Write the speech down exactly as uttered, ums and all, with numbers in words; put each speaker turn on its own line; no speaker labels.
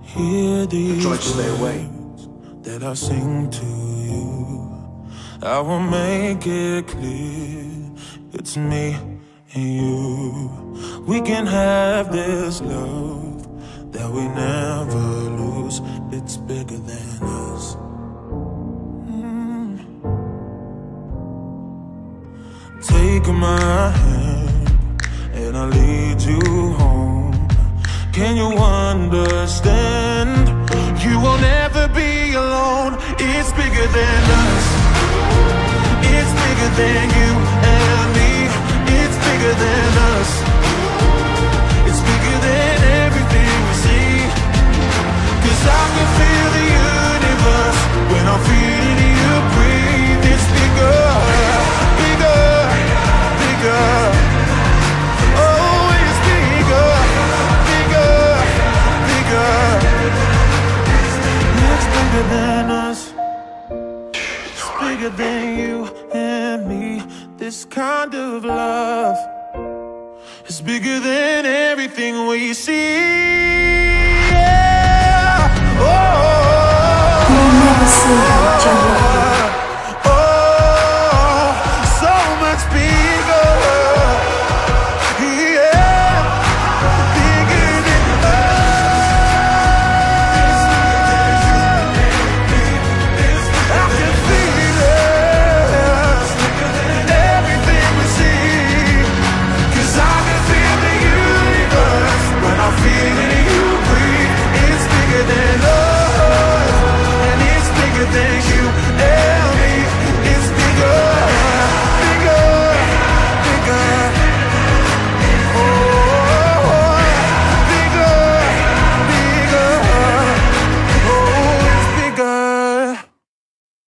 Hear these
I tried to stay away.
words that I sing to you. I will make it clear, it's me and you. We can have this love that we never lose. It's bigger than us. Mm. Take my hand and I'll lead you home. Can you understand? You will never be alone. It's bigger than us. It's bigger than you and me. It's bigger than us. It's bigger than everything we see. 'Cause I can feel the universe when I'm feeling you breathe. It's bigger, bigger, bigger. Oh, it's bigger, bigger, bigger. It's bigger than us. It's bigger than you and me. This kind of love is bigger than everything we see. Yeah. Oh.
You never see how